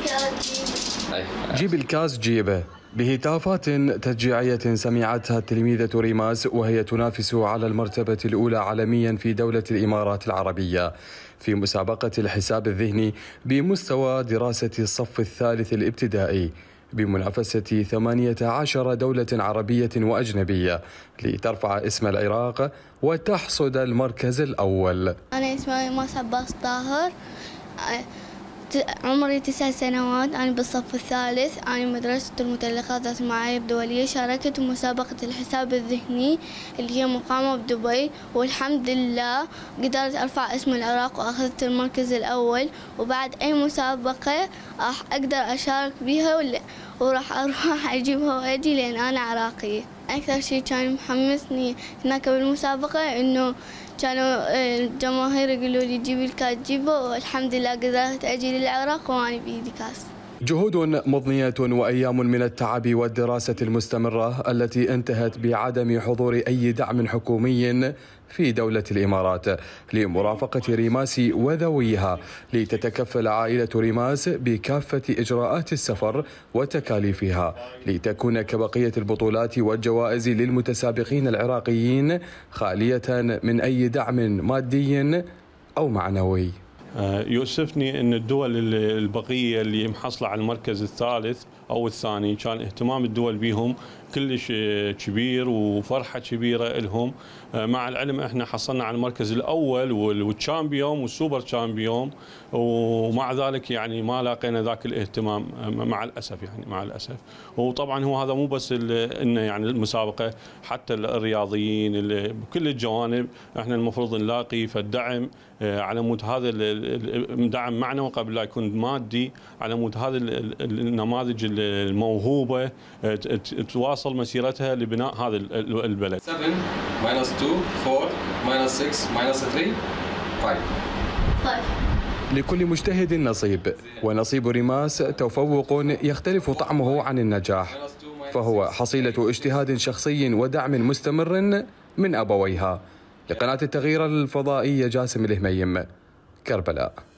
جيب الكاس جيبه بهتافات تشجيعية سمعتها التلميذة ريماس وهي تنافس على المرتبة الأولى عالميا في دولة الإمارات العربية في مسابقة الحساب الذهني بمستوى دراسة الصف الثالث الابتدائي بمنافسة 18 دولة عربية وأجنبية لترفع اسم العراق وتحصد المركز الأول. أنا اسمي ريماس عباس طاهر، عمري 9 سنوات، أنا بالصف الثالث، أنا مدرسة المطلقات ذات المعايير الدولية. شاركت بمسابقة الحساب الذهني اللي هي مقامة بدبي، والحمد لله قدرت أرفع اسم العراق وأخذت المركز الأول. وبعد أي مسابقة راح أقدر أشارك بها وراح أروح أجيبها وأجي لأن أنا عراقية. أكثر شيء كان محمسني هناك بالمسابقة إنه كانوا الجماهير يقولوا لي جيبي الكاس جيبه، والحمد لله قدرت أجي للعراق وأنا بإيدي كاس. جهود مضنية وأيام من التعب والدراسة المستمرة التي انتهت بعدم حضور أي دعم حكومي في دولة الإمارات لمرافقة ريماس وذويها لتتكفل عائلة ريماس بكافة إجراءات السفر وتكاليفها لتكون كبقية البطولات والجوائز للمتسابقين العراقيين خالية من أي دعم مادي أو معنوي. يؤسفني أن الدول البقية اللي محصلة على المركز الثالث أو الثاني كان اهتمام الدول بهم كلش كبير وفرحة كبيرة لهم، مع العلم احنا حصلنا على المركز الأول والشامبيون والسوبر شامبيون، ومع ذلك يعني ما لاقينا ذاك الاهتمام مع الأسف، يعني مع الأسف. وطبعا هو هذا مو بس إنه يعني المسابقة، حتى الرياضيين بكل الجوانب احنا المفروض نلاقي فالدعم على مود هذا دعم معنوي قبل لا يكون مادي، على مود هذه النماذج الموهوبة تواصل مسيرتها لبناء هذا البلد. 7 minus 2 4 minus 6 minus 3 5. لكل مجتهد نصيب، ونصيب ريماس تفوق يختلف طعمه عن النجاح، فهو حصيلة اجتهاد شخصي ودعم مستمر من أبويها. لقناة التغيير الفضائية، جاسم الهميم، كربلاء.